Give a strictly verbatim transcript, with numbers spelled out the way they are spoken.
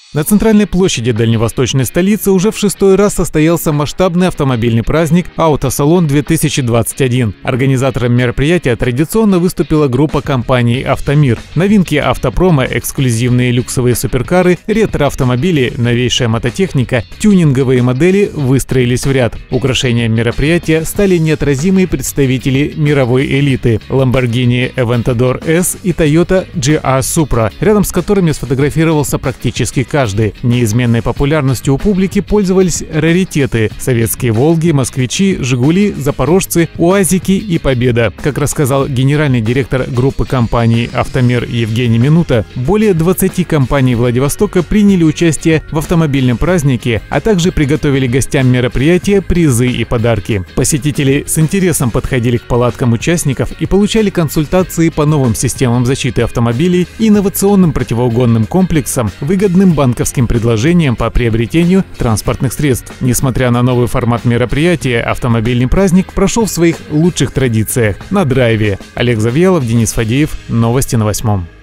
На центральной площади дальневосточной столицы уже в шестой раз состоялся масштабный автомобильный праздник «Автосалон две тысячи двадцать один». Организатором мероприятия традиционно выступила группа компаний «Автомир». Новинки автопрома, эксклюзивные люксовые суперкары, ретро-автомобили, новейшая мототехника, тюнинговые модели выстроились в ряд. Украшением мероприятия стали неотразимые представители мировой элиты – Lamborghini Aventador эс и Toyota джи ар Supra, рядом с которыми сфотографировался практически каждый. Каждый. Неизменной популярностью у публики пользовались раритеты – советские «Волги», «Москвичи», «Жигули», «Запорожцы», «УАЗики» и «Победа». Как рассказал генеральный директор группы компаний «Автомир» Евгений Минута, более двадцати компаний Владивостока приняли участие в автомобильном празднике, а также приготовили гостям мероприятия призы и подарки. Посетители с интересом подходили к палаткам участников и получали консультации по новым системам защиты автомобилей, инновационным противоугонным комплексам, выгодным банковским банковским предложением по приобретению транспортных средств. Несмотря на новый формат мероприятия, автомобильный праздник прошел в своих лучших традициях – на драйве. Олег Завьялов, Денис Фадеев. Новости на восьмом.